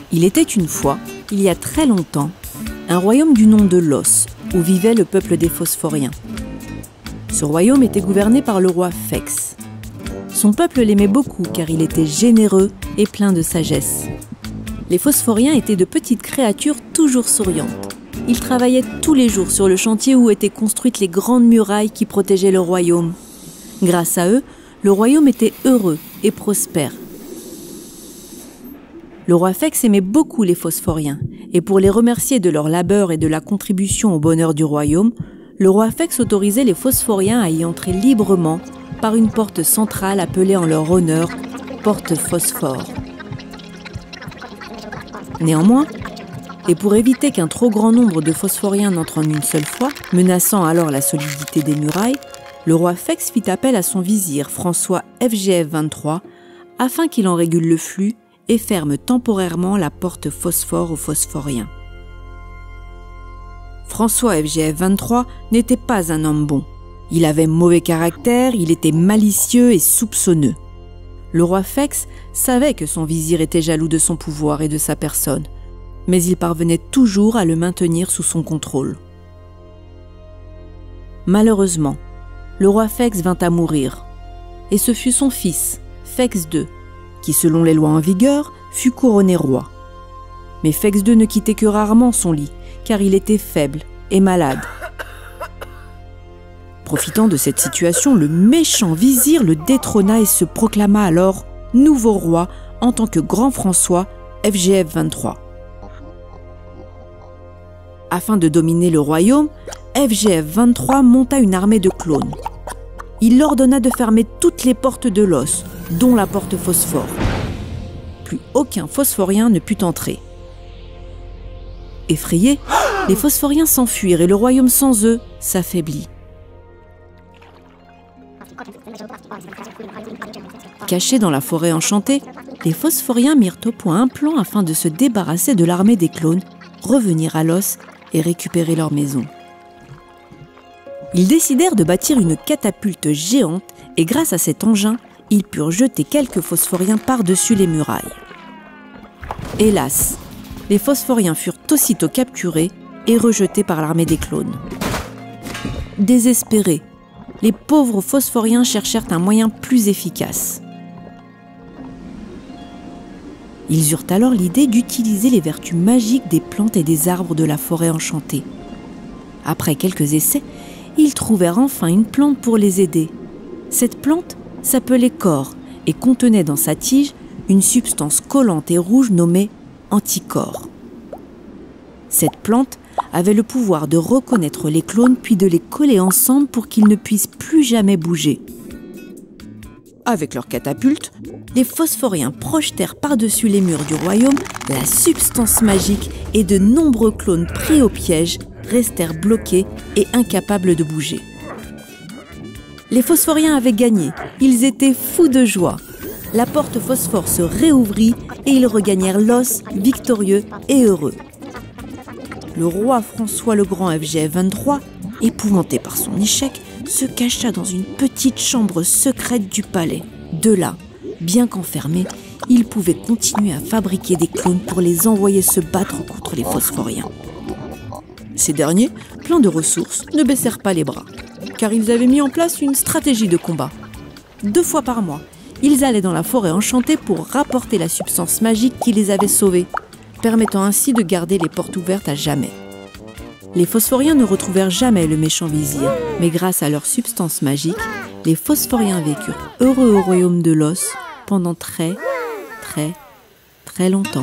Il était une fois, il y a très longtemps, un royaume du nom de Los, où vivait le peuple des Phosphoriens. Ce royaume était gouverné par le roi Fex. Son peuple l'aimait beaucoup car il était généreux et plein de sagesse. Les Phosphoriens étaient de petites créatures toujours souriantes. Ils travaillaient tous les jours sur le chantier où étaient construites les grandes murailles qui protégeaient le royaume. Grâce à eux, le royaume était heureux et prospère. Le roi Fex aimait beaucoup les Phosphoriens, et pour les remercier de leur labeur et de la contribution au bonheur du royaume, le roi Fex autorisait les Phosphoriens à y entrer librement par une porte centrale appelée en leur honneur porte Phosphore. Néanmoins, et pour éviter qu'un trop grand nombre de Phosphoriens n'entrent en une seule fois, menaçant alors la solidité des murailles, le roi Fex fit appel à son vizir François FGF 23 afin qu'il en régule le flux et ferme temporairement la porte Phosphore aux Phosphoriens. François FGF 23 n'était pas un homme bon. Il avait mauvais caractère, il était malicieux et soupçonneux. Le roi Fex savait que son vizir était jaloux de son pouvoir et de sa personne, mais il parvenait toujours à le maintenir sous son contrôle. Malheureusement, le roi Fex vint à mourir, et ce fut son fils, Fex II, qui, selon les lois en vigueur, fut couronné roi. Mais Fex II ne quittait que rarement son lit, car il était faible et malade. Profitant de cette situation, le méchant vizir le détrôna et se proclama alors nouveau roi en tant que grand François FGF 23. Afin de dominer le royaume, FGF 23 monta une armée de clones. Il ordonna de fermer toutes les portes de Los, dont la porte Phosphore. Plus aucun Phosphorien ne put entrer. Effrayés, les Phosphoriens s'enfuirent et le royaume sans eux s'affaiblit. Cachés dans la forêt enchantée, les Phosphoriens mirent au point un plan afin de se débarrasser de l'armée des clones, revenir à Los et récupérer leur maison. Ils décidèrent de bâtir une catapulte géante et grâce à cet engin, ils purent jeter quelques Phosphoriens par-dessus les murailles. Hélas, les Phosphoriens furent aussitôt capturés et rejetés par l'armée des clones. Désespérés, les pauvres Phosphoriens cherchèrent un moyen plus efficace. Ils eurent alors l'idée d'utiliser les vertus magiques des plantes et des arbres de la forêt enchantée. Après quelques essais, ils trouvèrent enfin une plante pour les aider. Cette plante s'appelait Cor et contenait dans sa tige une substance collante et rouge nommée anticorps. Cette plante avait le pouvoir de reconnaître les clones puis de les coller ensemble pour qu'ils ne puissent plus jamais bouger. Avec leur catapulte, les Phosphoriens projetèrent par-dessus les murs du royaume la substance magique et de nombreux clones pris au piège restèrent bloqués et incapables de bouger. Les Phosphoriens avaient gagné, ils étaient fous de joie. La porte Phosphore se réouvrit et ils regagnèrent Los victorieux et heureux. Le roi François le Grand FGF 23, épouvanté par son échec, se cacha dans une petite chambre secrète du palais. De là, bien qu'enfermé, il pouvait continuer à fabriquer des clones pour les envoyer se battre contre les Phosphoriens. Ces derniers, pleins de ressources, ne baissèrent pas les bras, car ils avaient mis en place une stratégie de combat. 2 fois par mois, ils allaient dans la forêt enchantée pour rapporter la substance magique qui les avait sauvés, permettant ainsi de garder les portes ouvertes à jamais. Les Phosphoriens ne retrouvèrent jamais le méchant vizir, mais grâce à leur substance magique, les Phosphoriens vécurent heureux au royaume de Los pendant très, très, très longtemps.